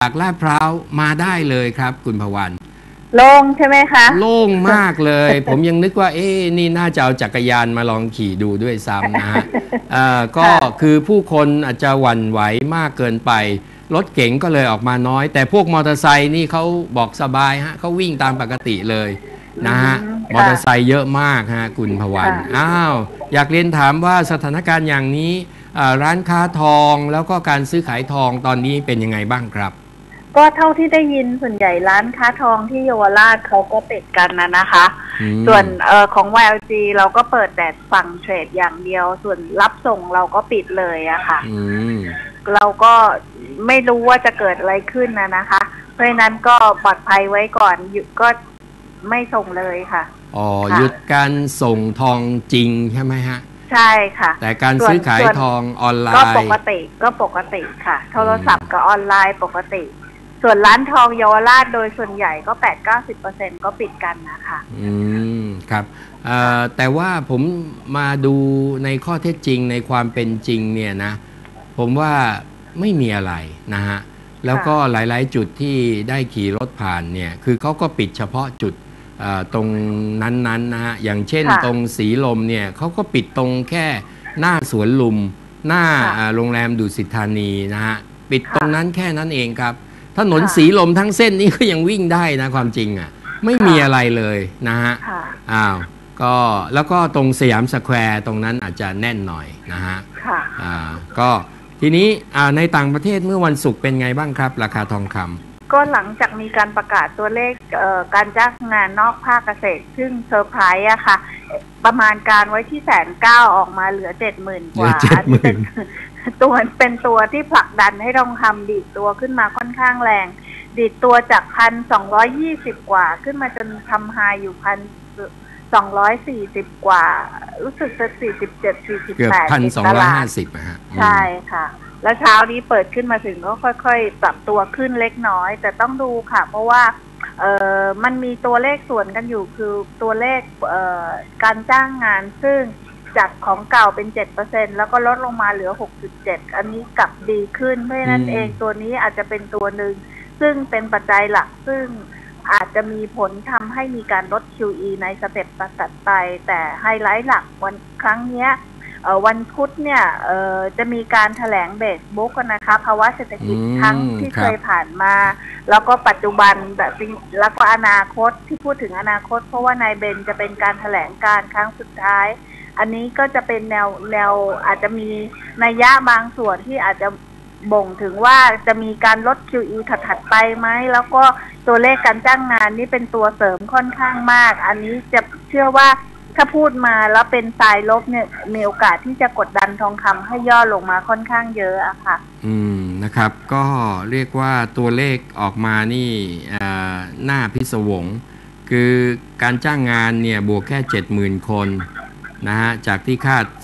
จากลาดพร้าวมาได้เลยครับคุณพวันโล่งใช่ไหมคะโล่งมากเลย ผมยังนึกว่านี่น่าจะเอาจักรยานมาลองขี่ดูด้วยซ้ำนะฮะก็คือผู้คนอาจจะหวั่นไหวมากเกินไปรถเก๋งก็เลยออกมาน้อยแต่พวกมอเตอร์ไซค์นี่เขาบอกสบายฮะเขาวิ่งตามปกติเลยนะฮะมอเตอร์ไซค์เยอะมากฮะคุณพวันอยากเรียนถามว่าสถานการณ์อย่างนี้ร้านค้าทองแล้วก็การซื้อขายทองตอนนี้เป็นยังไงบ้างครับก็เท่าที่ได้ยินส่วนใหญ่ร้านค้าทองที่เยาวราชเขาก็ปิดกันนะคะส่วนของ YLG เราก็เปิดแต่ฝั่งเทรดอย่างเดียวส่วนรับส่งเราก็ปิดเลยอะค่ะเราก็ไม่รู้ว่าจะเกิดอะไรขึ้นนะคะเพราะฉะนั้นก็ปลอดภัยไว้ก่อนหยุดก็ไม่ส่งเลยค่ะหยุดการส่งทองจริงใช่ไหมฮะใช่ค่ะแต่การซื้อขายทองออนไลน์ก็ปกติค่ะโทรศัพท์กับออนไลน์ปกติส่วนร้านทองเยาวราชโดยส่วนใหญ่ก็ 80-90% ก็ปิดกันนะคะครับแต่ว่าผมมาดูในข้อเท็จจริงในความเป็นจริงเนี่ยนะผมว่าไม่มีอะไรนะฮะแล้วก็หลายๆจุดที่ได้ขี่รถผ่านเนี่ยคือเขาก็ปิดเฉพาะจุดตรงนั้นนะฮะอย่างเช่นตรงสีลมเนี่ยเขาก็ปิดตรงแค่หน้าสวนลุมหน้าโรงแรมดุสิตธานีนะฮะปิดตรงนั้นแค่นั้นเองครับถนนสีลมทั้งเส้นนี้ก็ยังวิ่งได้นะความจริงไม่มีอะไรเลยนะฮะก็แล้วก็ตรงสยามสแควร์ตรงนั้นอาจจะแน่นหน่อยนะฮะก็ทีนี้ในต่างประเทศเมื่อวันศุกร์เป็นไงบ้างครับราคาทองคำก็หลังจากมีการประกาศตัวเลขการจ้างงานนอกภาคเกษตรซึ่งเซอร์ไพรส์อะค่ะประมาณการไว้ที่190,000ออกมาเหลือ 70,000 กว่าเป็นตัวที่ผลักดันให้ทองคำดีดตัวขึ้นมาค่อนข้างแรงดีดตัวจาก 1,220 กว่าขึ้นมาจนทำไฮอยู่ 1,240 กว่ารู้สึกจะ47-48 เกือบ 1,250 นะฮะใช่ค่ะแล้วเช้านี้เปิดขึ้นมาถึงก็ค่อยๆปรับตัวขึ้นเล็กน้อยแต่ต้องดูค่ะเพราะว่ามันมีตัวเลขส่วนกันอยู่คือตัวเลขการจ้างงานซึ่งจากของเก่าเป็น 7% แล้วก็ลดลงมาเหลือ 6.7 อันนี้กลับดีขึ้นเพราะฉะนั้นเองตัวนี้อาจจะเป็นตัวหนึ่งซึ่งเป็นปัจจัยหลักซึ่งอาจจะมีผลทำให้มีการลด QE ในสเต็ปตัดไปแต่ไฮไลท์หลักวันครั้งนี้วันพุธเนี่ยจะมีการแถลงเบสบุ๊กนะคะภาวะเศรษฐกิจทั้งที่เคยผ่านมาแล้วก็ปัจจุบันแบบแล้วก็อนาคตที่พูดถึงอนาคตเพราะว่านายเบนจะเป็นการแถลงการครั้งสุดท้ายอันนี้ก็จะเป็นแนวอาจจะมีนัยยะบางส่วนที่อาจจะบ่งถึงว่าจะมีการลด QE ถัดไปไหมแล้วก็ตัวเลขการจ้างงานนี่เป็นตัวเสริมค่อนข้างมากอันนี้จะเชื่อว่าถ้าพูดมาแล้วเป็นทรายลบเนี่ยมีโอกาสที่จะกดดันทองคำให้ย่อลงมาค่อนข้างเยอะอะค่ะนะครับก็เรียกว่าตัวเลขออกมานี่หน้าพิศวงคือการจ้างงานเนี่ยบวกแค่ 70,000 คนนะฮะจากที่คาด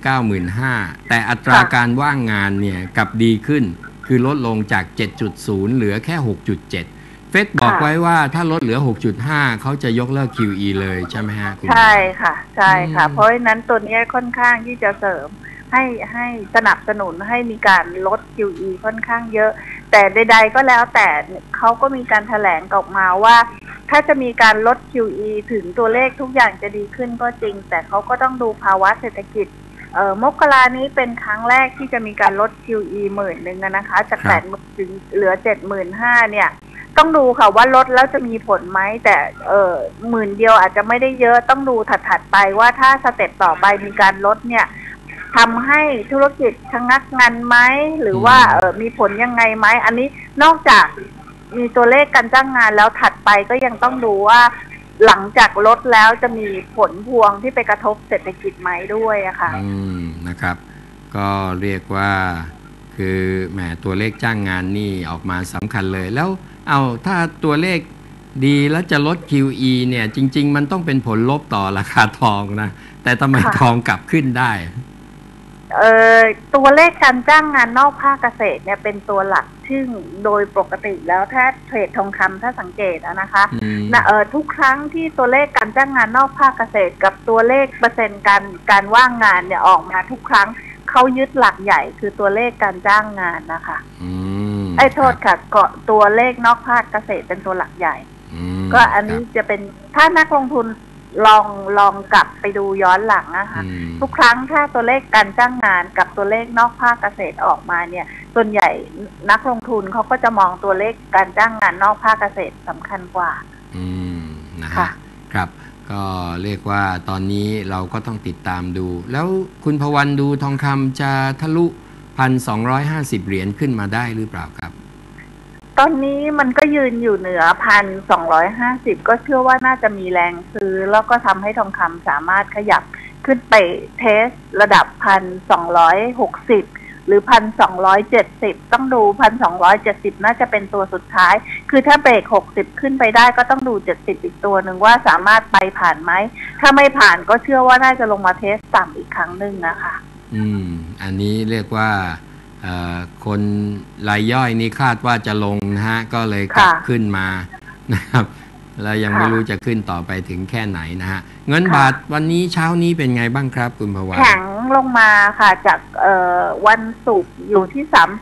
195,000 แต่อัตราการว่างงานเนี่ยกลับดีขึ้นคือลดลงจาก 7.0 เหลือแค่ 6.7 เฟดบอกไว้ว่าถ้าลดเหลือ 6.5 เขาจะยกเลิก QE เลยใช่ไหมฮะใช่ค่ะใช่ค่ะเพราะฉะนั้นตัวนี้ค่อนข้างที่จะเสริมให้สนับสนุนให้มีการลด QE ค่อนข้างเยอะแต่ใดๆก็แล้วแต่เขาก็มีการแถลงออกมาว่าถ้าจะมีการลด QE ถึงตัวเลขทุกอย่างจะดีขึ้นก็จริงแต่เขาก็ต้องดูภาวะเศรษฐกิจมกรานี้เป็นครั้งแรกที่จะมีการลด QE 10,000นะคะจาก 80,000 ถึงเหลือ 75,000 เนี่ยต้องดูค่ะว่าลดแล้วจะมีผลไหมแต่10,000 เดียวอาจจะไม่ได้เยอะต้องดูถัดไปว่าถ้าสเต็ปต่อไปมีการลดเนี่ยทำให้ธุรกิจชะงักงันไหมหรือว่ามีผลยังไงไหมอันนี้นอกจากมีตัวเลขการจ้างงานแล้วถัดไปก็ยังต้องดูว่าหลังจากลดแล้วจะมีผลพวงที่ไปกระทบเศรษฐกิจไหมด้วยอะค่ะนะครับก็เรียกว่าคือแหมตัวเลขจ้างงานนี่ออกมาสำคัญเลยแล้วถ้าตัวเลขดีแล้วจะลด QE เนี่ยจริงๆมันต้องเป็นผลลบต่อราคาทองนะแต่ทำไมทองกลับขึ้นได้ตัวเลขการจ้างงานนอกภาคเกษตรเนี่ยเป็นตัวหลักซึ่งโดยปกติแล้วถ้าเทรดทองคำถ้าสังเกตนะคะทุกครั้งที่ตัวเลขการจ้างงานนอกภาคเกษตรกับตัวเลขเปอร์เซ็นต์การว่างงานเนี่ยออกมาทุกครั้งเขายึดหลักใหญ่คือตัวเลขการจ้างงานนะคะโทษค่ะเกาะตัวเลขนอกภาคเกษตรเป็นตัวหลักใหญ่ก็อันนี้จะเป็นถ้านักลงทุนลองกลับไปดูย้อนหลังนะคะทุกครั้งถ้าตัวเลขการจ้างงานกับตัวเลขนอกภาคเกษตรออกมาเนี่ยส่วนใหญ่นักลงทุนเขาก็จะมองตัวเลขการจ้างงานนอกภาคเกษตรสำคัญกว่านะฮะครับก็เรียกว่าตอนนี้เราก็ต้องติดตามดูแล้วคุณพวันดูทองคำจะทะลุ 1,250 เหรียญขึ้นมาได้หรือเปล่าครับตอนนี้มันก็ยืนอยู่เหนือ 1,250 ก็เชื่อว่าน่าจะมีแรงซื้อแล้วก็ทำให้ทองคำสามารถขยับขึ้นไปเทสระดับ 1,260 หรือ 1,270 ต้องดู 1,270 น่าจะเป็นตัวสุดท้ายคือถ้าเบรก60ขึ้นไปได้ก็ต้องดู70อีกตัวหนึ่งว่าสามารถไปผ่านไหมถ้าไม่ผ่านก็เชื่อว่าน่าจะลงมาเทสต่ำอีกครั้งหนึ่งนะคะอันนี้เรียกว่าคนรายย่อยนี่คาดว่าจะลงนะฮะก็เลยกลับขึ้นมานะครับแล้วยังไม่รู้จะขึ้นต่อไปถึงแค่ไหนนะฮะเงินบาทวันนี้เช้านี้เป็นไงบ้างครับคุณพวันแข็งลงมาค่ะจากวันศุกร์อยู่ที่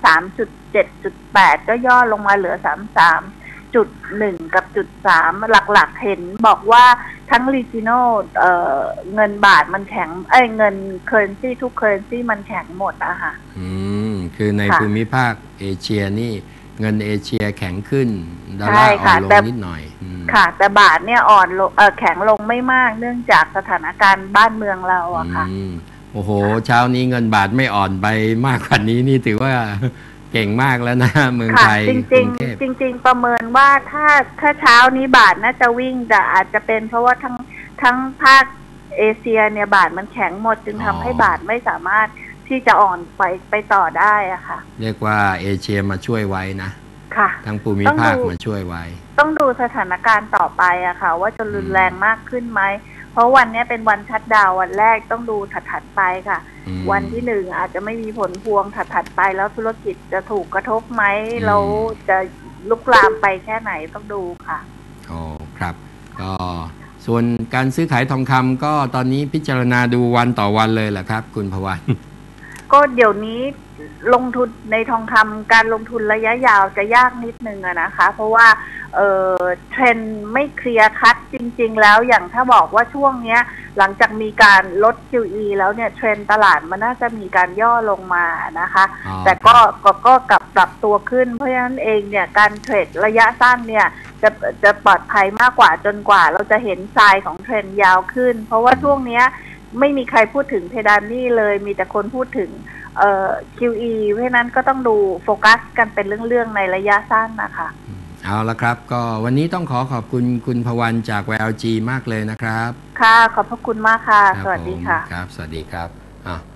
33.7.8 ก็ย่อลงมาเหลือ 33.1 กับจุด3หลักๆเห็นบอกว่าทั้ง regional เงินบาทมันแข็งเงิน currency ทุก currency มันแข็งหมดอะค่ะคือในภูมิภาคเอเชียนี่เงินเอเชียแข็งขึ้นดอลลาร์อ่อนลงนิดหน่อยค่ะแต่บาทเนี่ยอ่อนลงแข็งลงไม่มากเนื่องจากสถานการณ์บ้านเมืองเราอะค่ะโอ้โหเช้านี้เงินบาทไม่อ่อนไปมากกว่านี้นี่ถือว่าเก่งมากแล้วนะเมืองไทยจริงประเมินว่าถ้าเช้านี้บาทน่าจะวิ่งแต่อาจจะเป็นเพราะว่าทั้งภาคเอเชียเนี่ยบาทมันแข็งหมดจึงทำให้บาทไม่สามารถที่จะอ่อนไปต่อได้อะค่ะเรียกว่าเอเชียมาช่วยไว้นะค่ะทั้งภูมิภาคมาช่วยไว้ต้องดูสถานการณ์ต่อไปอะค่ะว่าจะรุนแรงมากขึ้นไหมเพราะวันนี้เป็นวันชัตดาวน์วันแรกต้องดูถัดไปค่ะวันที่1อาจจะไม่มีผลพวงถัดไปแล้วธุรกิจจะถูกกระทบไหมเราจะลุกลามไปแค่ไหนต้องดูค่ะอ๋อครับก็ส่วนการซื้อขายทองคำก็ตอนนี้พิจารณาดูวันต่อวันเลยแหละครับคุณพวันก็เดี๋ยวนี้ลงทุนในทองคำการลงทุนระยะยาวจะยากนิดนึงนะคะเพราะว่าเทรนด์ไม่เคลียร์คัทจริงๆแล้วอย่างถ้าบอกว่าช่วงนี้หลังจากมีการลด QE แล้วเนี่ยเทรนด์ตลาดมันน่าจะมีการย่อลงมานะคะแต่ก็กลับปรับตัวขึ้นเพราะฉะนั้นเองเนี่ยการเทรดระยะสั้นเนี่ยจะปลอดภัยมากกว่าจนกว่าเราจะเห็นทรายของเทรนด์ยาวขึ้นเพราะว่าช่วงนี้ไม่มีใครพูดถึงเพดานหนี้เลยมีแต่คนพูดถึงQE เพราะนั้นก็ต้องดูโฟกัสกันเป็นเรื่องๆในระยะสั้นนะคะเอาละครับก็วันนี้ต้องขอบคุณคุณพวันจาก VLG มากเลยนะครับค่ะขอบพระคุณมากค่ะสวัสดีค่ะครับสวัสดีครับ